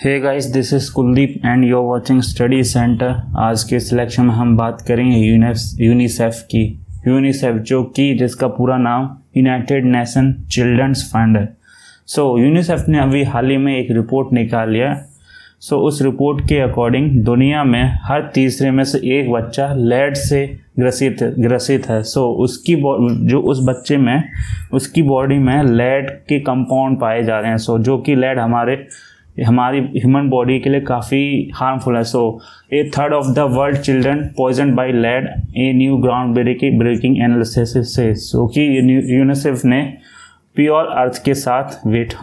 Hey guys, this is Kuldeep and you are watching study centre. आज के selection में हम बात करेंगे यूनिसेफ की। यूनिसेफ जो कि जिसका पूरा नाम यूनाइटेड नेशन चिल्ड्रंस फंड है। यूनिसेफ ने अभी हाल ही में एक रिपोर्ट निकाल लिया। उस रिपोर्ट के अकॉर्डिंग दुनिया में हर तीसरे में से एक बच्चा लेड से ग्रसित है। उसकी जो उस बच्चे में उसकी बॉडी में लेड के कंपाउंड पाए जा रहे हैं। जो कि लेड हमारी ह्यूमन बॉडी के लिए काफ़ी हार्मफुल है। A third of the world children poison by lead a new ground breaking analysis से। कि यूनिसेफ ने प्योर अर्थ के साथ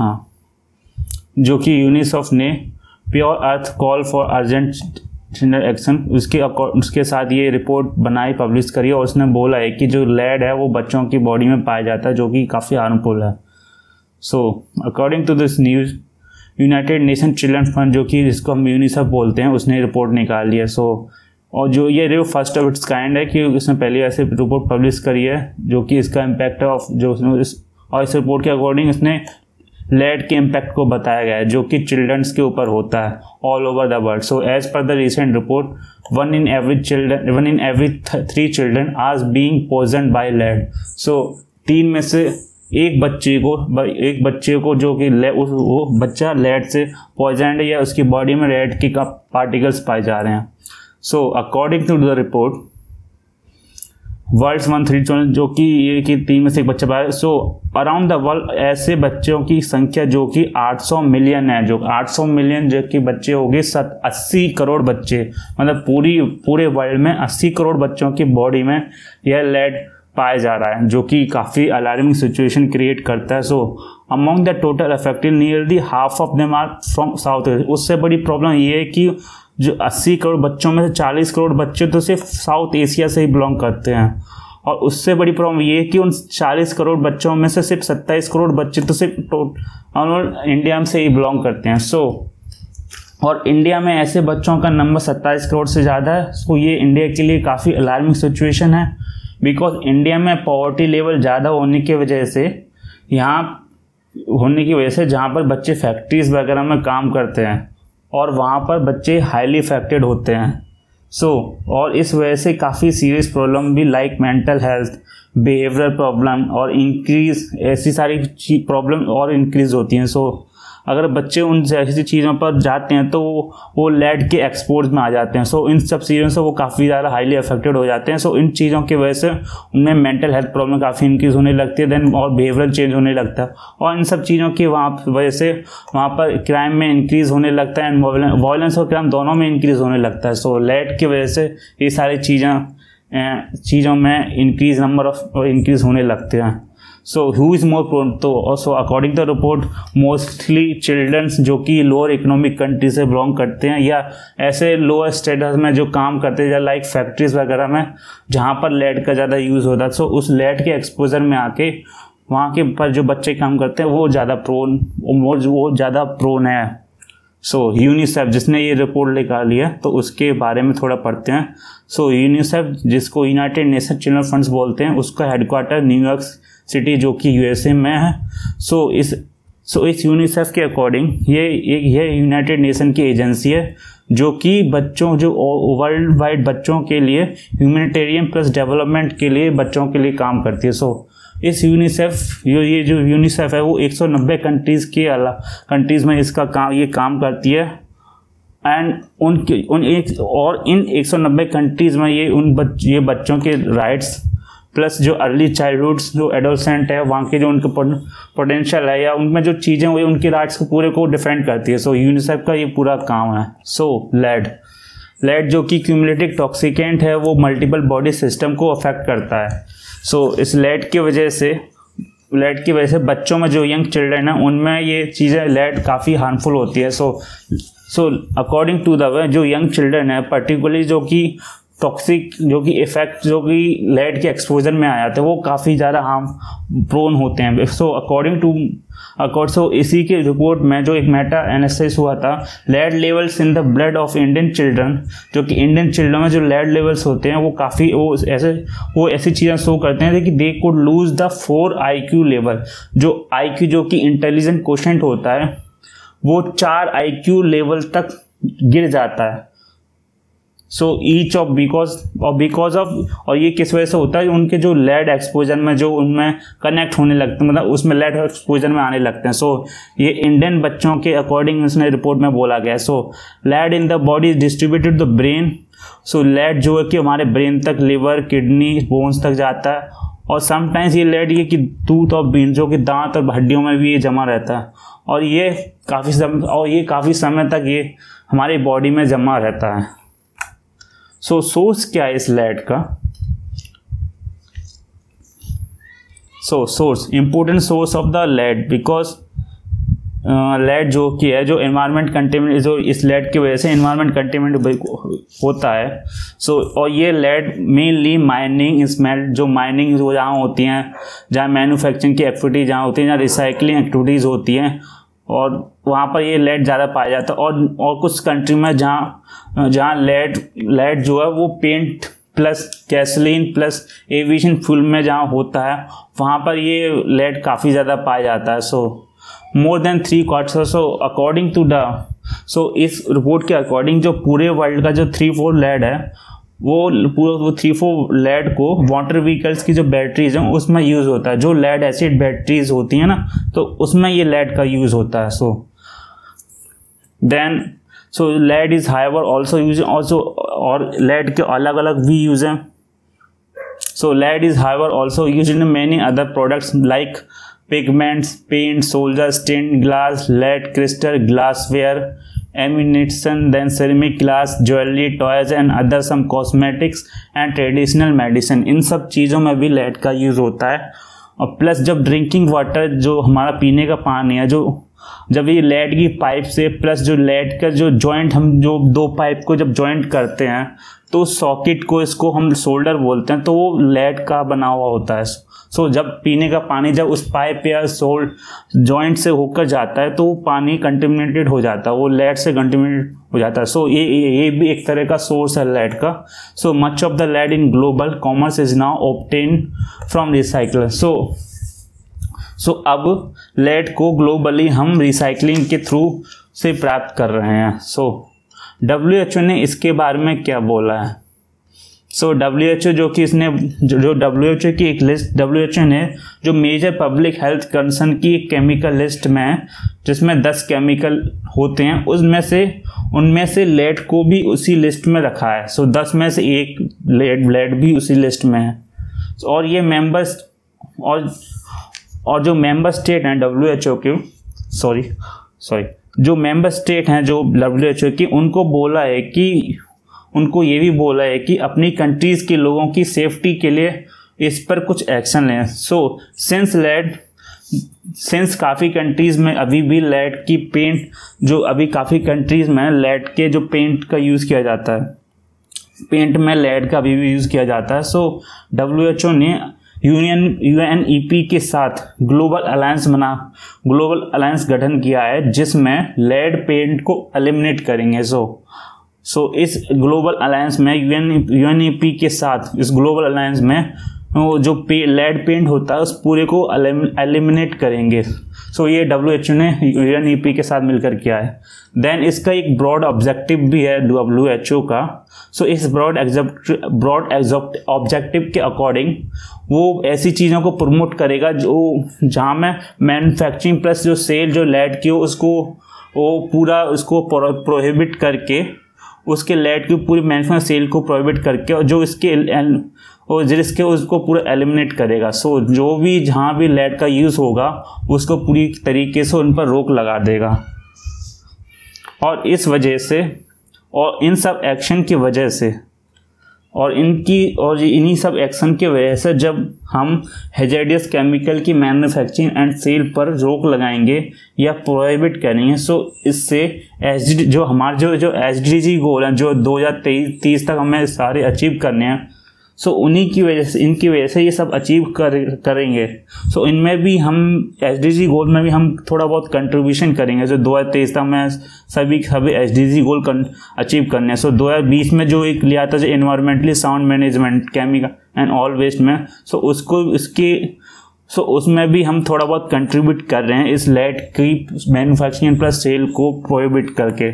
जो कि यूनिसेफ ने pure earth call for urgent action उसके साथ ये रिपोर्ट बनाई, पब्लिश करी और उसने बोला है कि जो लेड है वो बच्चों की बॉडी में पाया जाता है, जो कि काफ़ी हार्मफुल है। According to this news, United Nation children fund जो कि जिसको हम यूनिसेफ बोलते हैं, उसने रिपोर्ट निकाल लिया। और जो ये फर्स्ट ऑफ इट्स काइंड है कि उसने पहले ऐसे रिपोर्ट पब्लिश करी है जो कि इसका इम्पैक्ट ऑफ जो और इस रिपोर्ट के अकॉर्डिंग इसने लेड के इम्पैक्ट को बताया गया है जो कि चिल्ड्रंस के ऊपर होता है all over the world. As per the recent report, one in every 3 children are being poisoned by lead. 3 में से एक बच्चे को जो कि वो बच्चा लेड से पॉइजन्ड है या उसकी बॉडी में लेड के पार्टिकल्स पाए जा रहे हैं। According to the report, world's 1-3 children जो कि ये कि 3 में से एक बच्चा पाया। अराउंड द वर्ल्ड ऐसे बच्चों की संख्या जो कि 800 मिलियन है। जो 800 मिलियन जो कि बच्चे हो गए 80 करोड़ बच्चे, मतलब पूरे वर्ल्ड में 80 करोड़ बच्चों की बॉडी में यह लेड पाया जा रहा है, जो कि काफ़ी अलार्मिंग सिचुएशन क्रिएट करता है। Among the total affected nearly half of them are from South Asia. उससे बड़ी प्रॉब्लम ये है कि जो 80 करोड़ बच्चों में से 40 करोड़ बच्चे तो सिर्फ साउथ एशिया से ही बिलोंग करते हैं। और उससे बड़ी प्रॉब्लम ये है कि उन 40 करोड़ बच्चों में से सिर्फ 27 करोड़ बच्चे तो सिर्फ इंडिया से ही बिलोंग करते हैं। और इंडिया में ऐसे बच्चों का नंबर 27 करोड़ से ज़्यादा है। ये इंडिया के लिए काफ़ी अलार्मिंग सिचुएशन है, बिकॉज इंडिया में पॉवर्टी लेवल ज़्यादा होने की वजह से जहाँ पर बच्चे फैक्ट्रीज वगैरह में काम करते हैं और वहाँ पर बच्चे हाईली अफेक्टेड होते हैं। और इस वजह से काफ़ी सीरियस प्रॉब्लम भी like mental health, behavioural problem और ऐसी सारी प्रॉब्लम और इंक्रीज होती हैं। अगर बच्चे उन ऐसी चीज़ों पर जाते हैं तो वो लेड के एक्सपोर्ट में आ जाते हैं। इन सब चीज़ों से वो काफ़ी ज़्यादा हाईली अफेक्टेड हो जाते हैं। इन चीज़ों की वजह से उनमें मेंटल हेल्थ प्रॉब्लम काफ़ी इंक्रीज होने लगती है, देन और बिहेवियरल चेंज होने लगता है। और इन सब चीज़ों की वजह से वहाँ पर क्राइम में इंक्रीज़ होने लगता है एंड वायलेंस और क्राइम दोनों में इंक्रीज़ होने लगता है। लेड की वजह से ये सारी चीज़ों में इंक्रीज़ होने लगते हैं। who is more prone? तो also according to the report, mostly children जो कि लोअर इकोनॉमिक कंट्री से बिलोंग करते हैं या ऐसे लोअर स्टेटस में जो काम करते हैं लाइक फैक्ट्रीज वगैरह में जहाँ पर लेड का ज़्यादा यूज़ होता है। उस लेड के एक्सपोजर में आके वहाँ के पर जो बच्चे काम करते हैं वो ज़्यादा प्रोन है। यूनिसेफ जिसने ये रिपोर्ट निकाली है तो उसके बारे में थोड़ा पढ़ते हैं। यूनिसेफ जिसको यूनाइटेड नेशन चिल्ड्रन फंड्स बोलते हैं, उसका हेडक्वार्टर न्यूयॉर्क सिटी जो कि यूएसए में है। इस यूनिसेफ के अकॉर्डिंग ये यूनाइटेड नेशन की एजेंसी है जो कि जो वर्ल्ड वाइड बच्चों के लिए ह्यूमैनिटेरियन प्लस डेवलपमेंट के लिए बच्चों के लिए काम करती है। इस यूनिसेफ ये जो यूनिसेफ है वो 190 कंट्रीज़ में ये काम करती है। एंड इन 190 कंट्रीज़ में ये बच्चों के राइट्स प्लस जो अर्ली चाइल्डहुड्स जो एडोलसेंट है वहाँ के जो उनके पोटेंशियल है या उनमें जो चीज़ें हुई उनके राइट्स को पूरे को डिफेंड करती है। यूनिसेफ का ये पूरा काम है। लेड जो कि क्यूमुलेटिव टॉक्सिकेंट है वो मल्टीपल बॉडी सिस्टम को अफेक्ट करता है। इस लेड की वजह से बच्चों में जो यंग चिल्ड्रन है उनमें ये चीज़ें लेड काफ़ी हार्मफुल होती है। अकॉर्डिंग टू द जो यंग चिल्ड्रन है पर्टिकुलरली जो कि टॉक्सिक जो कि इफेक्ट जो कि लेड के एक्सपोजर में आ जाते हैं वो काफ़ी ज़्यादा हार्म प्रोन होते हैं। इसी के रिपोर्ट में जो एक मेटा एनालिसिस हुआ था, lead levels in the blood of Indian children, जो कि इंडियन चिल्ड्रन में जो लेड लेवल्स होते हैं वो काफ़ी वो ऐसी चीज़ें शो करते हैं कि they could lose the 4 IQ level. जो IQ जो कि इंटेलिजेंट कोशेंट होता है वो 4 IQ लेवल तक गिर जाता है। So each of because of, और ये किस वजह से होता है, उनके जो लेड एक्सपोजर में जो उनमें कनेक्ट होने लगते हैं, मतलब उसमें लेड एक्सपोजर में आने लगते हैं। सो ये इंडियन बच्चों के अकॉर्डिंग उसने रिपोर्ट में बोला गया है। So lead in the body is distributed the brain. So lead जो है कि हमारे ब्रेन तक, लिवर, किडनी, बोन्स तक जाता है, और समटाइम्स ये लेड ये कि टूथ और बीन जो कि दांत और हड्डियों में भी ये जमा रहता है, और ये काफ़ी समय तक ये हमारी बॉडी में जमा रहता है। सो सोर्स क्या है इस लेड का? So source, important source of the lead, because lead जो कि है, जो एनवायरनमेंट कंटेमिनेट, जो इस लेड की वजह से एनवायरनमेंट कंटेमिनेट होता है। सो और ये लेड मेनली माइनिंग, स्मेल्ट, जो माइनिंग जो जहाँ होती हैं, जहाँ मैन्युफैक्चरिंग की एक्टिविटी जहाँ होती है, जहाँ रिसाइकलिंग एक्टिविटीज़ होती हैं, और वहाँ पर ये लेड ज़्यादा पाया जाता है। और कुछ कंट्री में जहाँ लेड जो है वो paint plus gasoline plus aviation fuel में जहाँ होता है, वहाँ पर ये लेड काफ़ी ज़्यादा पाया जाता है। So more than 3/4। So according to the, so इस रिपोर्ट के अकॉर्डिंग जो पूरे वर्ल्ड का जो 3/4 लेड है, वो 3/4 लेड को वाटर व्हीकल्स की जो बैटरीज हैं उसमें यूज़ होता है। जो लेड एसिड बैटरीज होती हैं ना, तो उसमें ये लेड का यूज़ होता है। So lead is however also use also, और लेड के अलग अलग भी यूज हैं। So lead is however also use in many other products like pigments, paint, solder, stain glass, lead crystal, glassware, ammunition, then ceramic glass, jewelry, toys and other some cosmetics and traditional medicine। इन सब चीज़ों में भी lead का use होता है। और plus जब ड्रिंकिंग वाटर, जो हमारा पीने का पानी है, जो जब ये लेड की पाइप से, प्लस जो लेड का जो जॉइंट, हम जो 2 पाइप को जब जॉइंट करते हैं, तो सॉकेट को, इसको हम शोल्डर बोलते हैं, तो वो लेड का बना हुआ होता है। सो जब पीने का पानी जब उस पाइप या जॉइंट से होकर जाता है, तो वो पानी कंटेमिनेटेड हो जाता है, वो लेड से कंटेमिनेटेड हो जाता है। सो ये भी एक तरह का सोर्स है लेड का। So much of the lead in global commerce is now obtain from recycler. सो अब लेड को ग्लोबली हम रिसाइकलिंग के थ्रू से प्राप्त कर रहे हैं। सो WHO ने इसके बारे में क्या बोला है? सो WHO जो कि इसने जो WHO की एक लिस्ट, WHO ने जो मेजर पब्लिक हेल्थ कंसर्न की एक केमिकल लिस्ट में है, जिसमें 10 केमिकल होते हैं, उनमें से लेड को भी उसी लिस्ट में रखा है। सो 10 में से एक लेड भी उसी लिस्ट में है। और ये मेंबर्स और जो मेंबर स्टेट हैं WHO के, जो मेंबर स्टेट हैं जो WHO की, उनको ये भी बोला है कि अपनी कंट्रीज़ के लोगों की सेफ्टी के लिए इस पर कुछ एक्शन लें। सो सिंस काफ़ी कंट्रीज़ में अभी भी लेड की पेंट, जो अभी काफ़ी कंट्रीज़ में लेड के जो पेंट का यूज़ किया जाता है, पेंट में लेड का अभी भी यूज़ किया जाता है। सो WHO ने UNEP के साथ ग्लोबल अलायंस गठन किया है, जिसमें लेड पेंट को एलिमिनेट करेंगे। सो इस ग्लोबल अलायंस में UNEP के साथ, इस ग्लोबल अलायंस में जो लेड पेंट होता है उस पूरे को एलिमिनेट करेंगे। सो ये WHO ने UNEP के साथ मिलकर किया है। देन इसका एक ब्रॉड ऑब्जेक्टिव भी है WHO का। सो इस ब्रॉड ऑब्जेक्टिव के अकॉर्डिंग वो ऐसी चीज़ों को प्रमोट करेगा जहाँ में मैन्युफैक्चरिंग प्लस जो सेल जो लेड की हो, उसको प्रोहिबिट करके, उसके लेड की पूरी मैन्युफैक्चरिंग सेल को प्रोहिबिट करके, और जो जिसके उसको पूरा एलिमिनेट करेगा। सो जो भी जहाँ भी लेड का यूज़ होगा उसको पूरी तरीके से उन पर रोक लगा देगा। और इस वजह से, और इन सब एक्शन की वजह से, और इन्हीं सब एक्शन की वजह से जब हम हैजार्डियस केमिकल की मैन्युफैक्चरिंग एंड सेल पर रोक लगाएंगे या प्रोहिबिट करेंगे, सो इससे जो हमारे जो SDG गोल हैं, जो 2030 तक हमें सारे अचीव करने हैं, सो इनकी वजह से ये सब अचीव करेंगे। सो इनमें भी हम SDG गोल में भी हम थोड़ा बहुत कंट्रीब्यूशन करेंगे। जो 2023 तक हमें सभी SDG गोल अचीव करने हैं। सो 2020 में जो एक लिया था, जो environmentally sound management, chemical and all waste में, सो सो उसमें भी हम थोड़ा बहुत कंट्रीब्यूट कर रहे हैं इस लेड की मैन्युफैक्चरिंग प्लस सेल को प्रोहिबिट करके।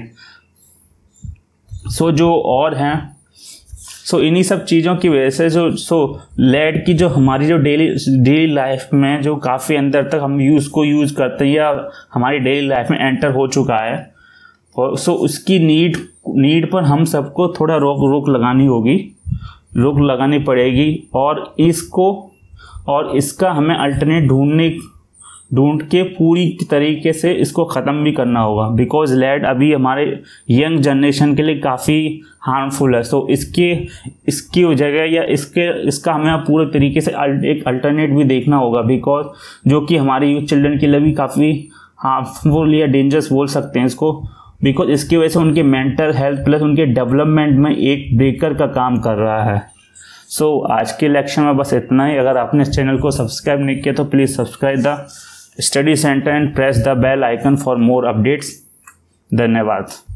सो जो और हैं, सो इन्हीं सब चीज़ों की वजह से जो लेड की जो हमारी जो डेली लाइफ में जो काफ़ी अंदर तक हम यूज़ करते हैं या हमारी डेली लाइफ में एंटर हो चुका है, और सो उसकी नीड पर हम सबको थोड़ा रोक लगानी पड़ेगी, और इसका हमें अल्टरनेट ढूंढ के पूरी तरीके से इसको ख़त्म भी करना होगा, बिकॉज लेड अभी हमारे यंग जनरेशन के लिए काफ़ी हार्मफुल है। सो इसकी जगह या इसका हमें पूरे तरीके से एक अल्टरनेट भी देखना होगा, बिकॉज जो कि हमारे यूथ चिल्ड्रन के लिए भी काफ़ी हार्मफुल या डेंजरस बोल सकते हैं इसको, बिकॉज इसकी वजह से उनके मेंटल हेल्थ प्लस उनके डेवलपमेंट में एक ब्रेकर का काम कर रहा है। सो आज के लेक्चर में बस इतना ही। अगर आपने इस चैनल को सब्सक्राइब नहीं किया तो please subscribe the study centre and press the bell icon for more updates. धन्यवाद।